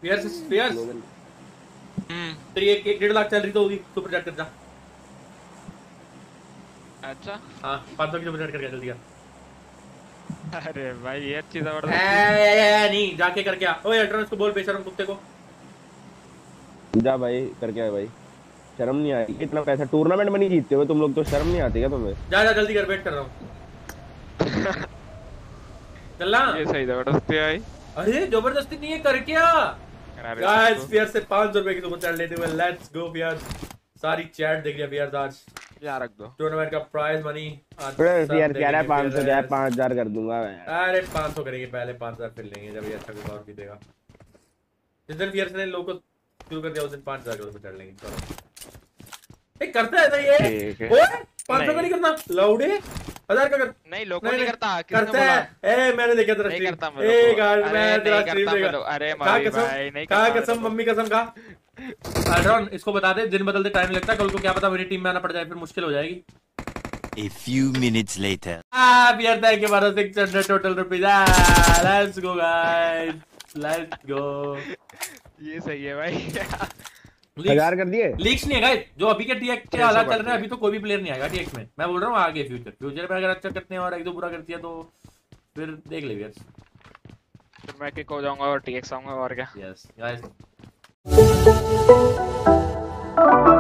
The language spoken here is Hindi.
स्पीयर्स तेरी एक 1.5 लाख सैलरी तो होगी, सुपर चैट कर जा। अच्छा हाँ 500 की सुपर चैट करके जल्दी कर। अरे भाई ये अच्छी जबरदस्त नहीं जाके करके आ। ओए अल्ट्रॉन को बोल बेशरम कुत्ते को। जा भाई करके आ भाई, शर्म नहीं आएगी? इतना पैसा टूर्नामेंट में नहीं जीतते हो तुम लोग तो, शर्म नहीं आती क्या तुम्हें? जा जा जल्दी कर, वेट कर रहा हूँ। चलना ये सही जबरदस्ती है भाई। अरे जबरदस्ती नहीं है, करके आ। गाइस फियर से 500 रुपए की सुपर चैट लेते हुए लेट्स गो फियर। सारी चैट देख लिया फियर आज। यहाँ रख दो टूर्नामेंट का प्राइज मनी यार कह रहा है 500 क्या है, 5000 कर दूंगा मैं। अरे 500 करेंगे पहले, 5000 फिर लेंगे जब ये अच्छा कुछ और भी देगा। जिस दिन फियर ने लोगों को शुरू कर दिया उस दिन 5000 का सुपर चैट लेंगे। चलो एक करता है ना ये। ओए 500 का नहीं करना लाउडे, 1000 का कर। नहीं लोगों नहीं करता, करता है। ए मैंने देखा तेरा नहीं स्ट्रीम। करता ए गाइस मैं तेरा स्ट्रीम देखा। अरे खा कसम, खा कसम, मम्मी कसम खा। अल्ट्रॉन इसको बता दे दिन बदलते टाइम लगता है, कल को क्या पता मेरी टीम में आना पड़ जाए, फिर मुश्किल हो जाएगी। A few minutes later. Fear thank you for 600 total rupees. Let's go guys, let's go. ये सही है भाई। 1000 कर दिए। लीक्स नहीं है गाइस, जो अभी के टीएक्स के हालात चल रहे हैं अभी तो कोई भी प्लेयर नहीं आएगा टीएक्स में। मैं बोल रहा हूँ आगे फ्यूचर में अगर अच्छा करते हैं और एक दो बुरा करती है तो फिर देख ले यार। फिर मैं किक हो जाऊंगा और टीएक्स आऊंगा और क्या। Yes guys.